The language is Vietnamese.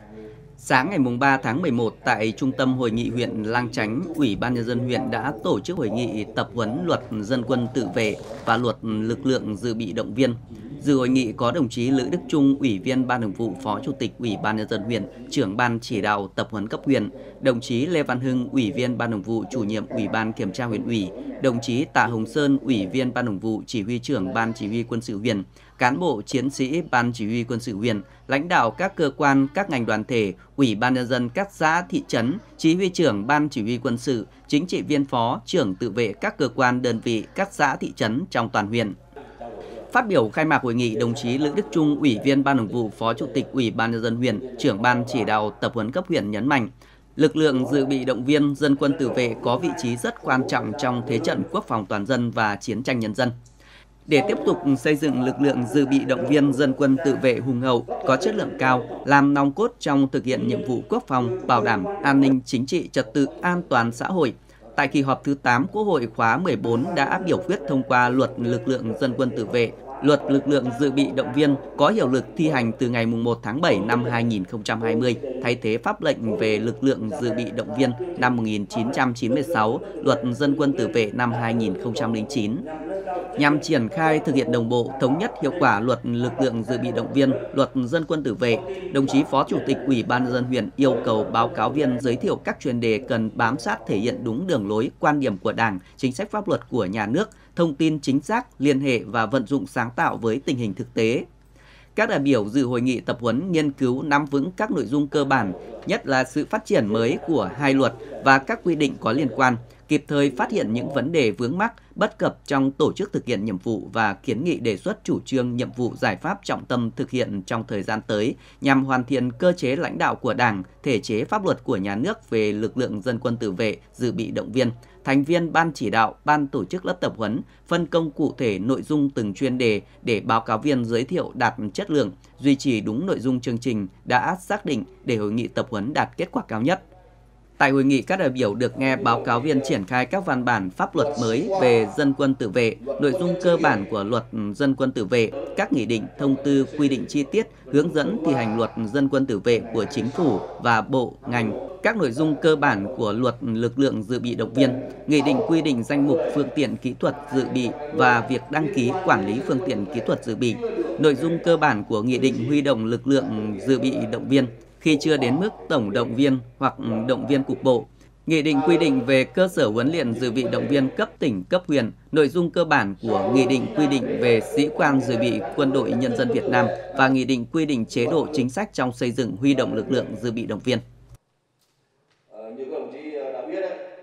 Sáng ngày 3 tháng 11 tại Trung tâm Hội nghị huyện Lang Chánh, Ủy ban Nhân dân huyện đã tổ chức hội nghị tập huấn luật dân quân tự vệ và luật lực lượng dự bị động viên. Dự hội nghị có đồng chí Lữ Đức Trung, Ủy viên Ban Thường vụ, Phó Chủ tịch Ủy ban Nhân dân huyện, trưởng Ban chỉ đạo tập huấn cấp huyện, đồng chí Lê Văn Hưng, Ủy viên Ban Thường vụ, Chủ nhiệm Ủy ban Kiểm tra huyện ủy, đồng chí Tạ Hồng Sơn, Ủy viên Ban Thường vụ, Chỉ huy trưởng Ban Chỉ huy Quân sự huyện, cán bộ chiến sĩ Ban Chỉ huy Quân sự huyện, lãnh đạo các cơ quan, các ngành đoàn thể, Ủy ban Nhân dân các xã, thị trấn, Chỉ huy trưởng Ban Chỉ huy Quân sự, chính trị viên phó, trưởng tự vệ các cơ quan, đơn vị, các xã, thị trấn trong toàn huyện. Phát biểu khai mạc hội nghị, đồng chí Lữ Đức Trung, Ủy viên Ban Thường vụ, Phó Chủ tịch Ủy ban Nhân dân huyện, trưởng Ban chỉ đạo tập huấn cấp huyện nhấn mạnh, lực lượng dự bị động viên dân quân tự vệ có vị trí rất quan trọng trong thế trận quốc phòng toàn dân và chiến tranh nhân dân. Để tiếp tục xây dựng lực lượng dự bị động viên dân quân tự vệ hùng hậu, có chất lượng cao, làm nòng cốt trong thực hiện nhiệm vụ quốc phòng, bảo đảm an ninh chính trị, trật tự an toàn xã hội, tại kỳ họp thứ 8 Quốc hội khóa 14 đã biểu quyết thông qua luật lực lượng dân quân tự vệ, luật lực lượng dự bị động viên có hiệu lực thi hành từ ngày 1 tháng 7 năm 2020, thay thế pháp lệnh về lực lượng dự bị động viên năm 1996, luật dân quân tự vệ năm 2009. Nhằm triển khai thực hiện đồng bộ, thống nhất hiệu quả luật lực lượng dự bị động viên, luật dân quân tự vệ, đồng chí Phó Chủ tịch Ủy ban Nhân dân huyện yêu cầu báo cáo viên giới thiệu các chuyên đề cần bám sát thể hiện đúng đường lối, quan điểm của Đảng, chính sách pháp luật của nhà nước, thông tin chính xác, liên hệ và vận dụng sáng tạo với tình hình thực tế. Các đại biểu dự hội nghị tập huấn nghiên cứu nắm vững các nội dung cơ bản, nhất là sự phát triển mới của hai luật và các quy định có liên quan, kịp thời phát hiện những vấn đề vướng mắc, bất cập trong tổ chức thực hiện nhiệm vụ và kiến nghị đề xuất chủ trương, nhiệm vụ, giải pháp trọng tâm thực hiện trong thời gian tới nhằm hoàn thiện cơ chế lãnh đạo của Đảng, thể chế pháp luật của nhà nước về lực lượng dân quân tự vệ, dự bị động viên, thành viên ban chỉ đạo, ban tổ chức lớp tập huấn, phân công cụ thể nội dung từng chuyên đề để báo cáo viên giới thiệu đạt chất lượng, duy trì đúng nội dung chương trình đã xác định để hội nghị tập huấn đạt kết quả cao nhất. Tại hội nghị, các đại biểu được nghe báo cáo viên triển khai các văn bản pháp luật mới về dân quân tự vệ, nội dung cơ bản của luật dân quân tự vệ, các nghị định, thông tư, quy định chi tiết, hướng dẫn thi hành luật dân quân tự vệ của Chính phủ và bộ, ngành, các nội dung cơ bản của luật lực lượng dự bị động viên, nghị định quy định danh mục phương tiện kỹ thuật dự bị và việc đăng ký quản lý phương tiện kỹ thuật dự bị, nội dung cơ bản của nghị định huy động lực lượng dự bị động viên khi chưa đến mức tổng động viên hoặc động viên cục bộ. Nghị định quy định về cơ sở huấn luyện dự bị động viên cấp tỉnh, cấp huyện, nội dung cơ bản của Nghị định quy định về sĩ quan dự bị Quân đội Nhân dân Việt Nam và Nghị định quy định chế độ chính sách trong xây dựng huy động lực lượng dự bị động viên. Như các đồng chí đã biết đấy,